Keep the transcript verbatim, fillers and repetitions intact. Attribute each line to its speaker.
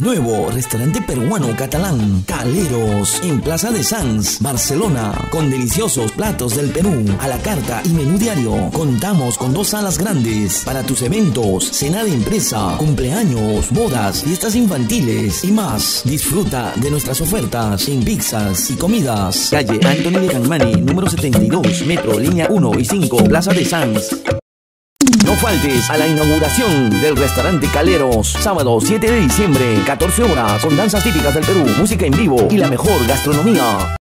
Speaker 1: Nuevo restaurante peruano catalán Caleros en Plaza de Sanz, Barcelona, con deliciosos platos del Perú a la carta y menú diario. Contamos con dos salas grandes para tus eventos, cena de empresa, cumpleaños, bodas, fiestas infantiles y más. Disfruta de nuestras ofertas en pizzas y comidas. Calle Anthony de Gangmani, número setenta y dos, metro, línea uno y cinco, Plaza de Sanz. No faltes a la inauguración del restaurante Caleros, sábado siete de diciembre, catorce horas, con danzas típicas del Perú, música en vivo y la mejor gastronomía.